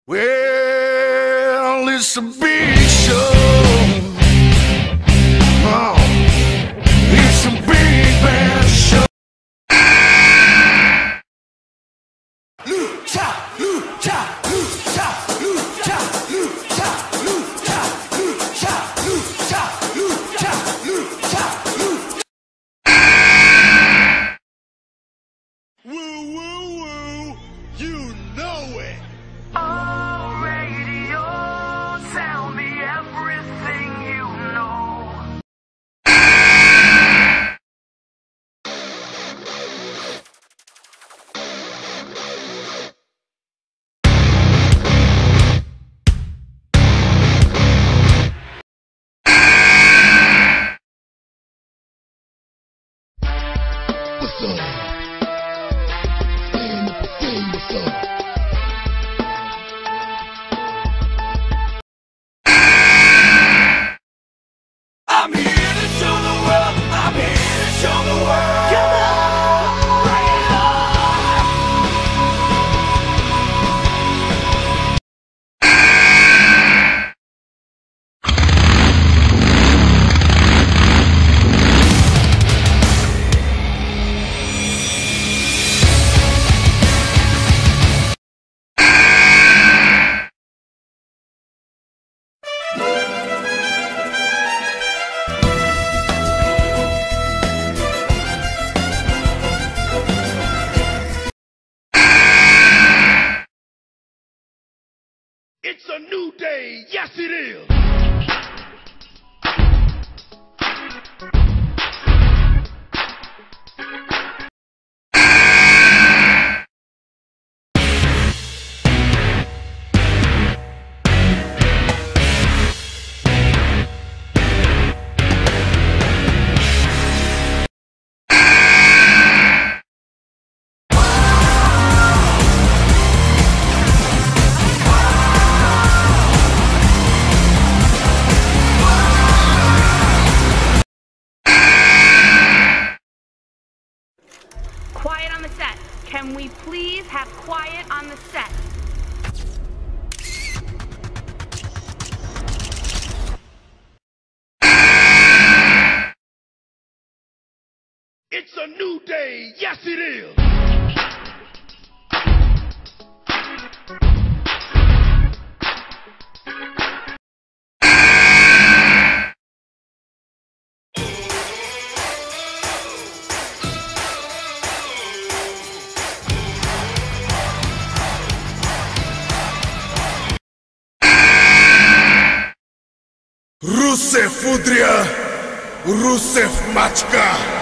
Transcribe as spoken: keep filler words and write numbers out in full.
Well, it's a big show. Oh, it's a big band show. Lucha, lucha, lucha, lucha, lucha, lucha, lucha, lucha, lucha, lucha, lucha. Woo, woo, woo, you know it. Oh, radio, tell me everything you know. What's up? Stand up, say what's up. I'm here to show the world, I'm here to show the world. Come on, bring it on. It's a new day, yes it is. Quiet on the set. Can we please have quiet on the set? It's a new day, yes it is. Rusev Udria, Rusev Machka.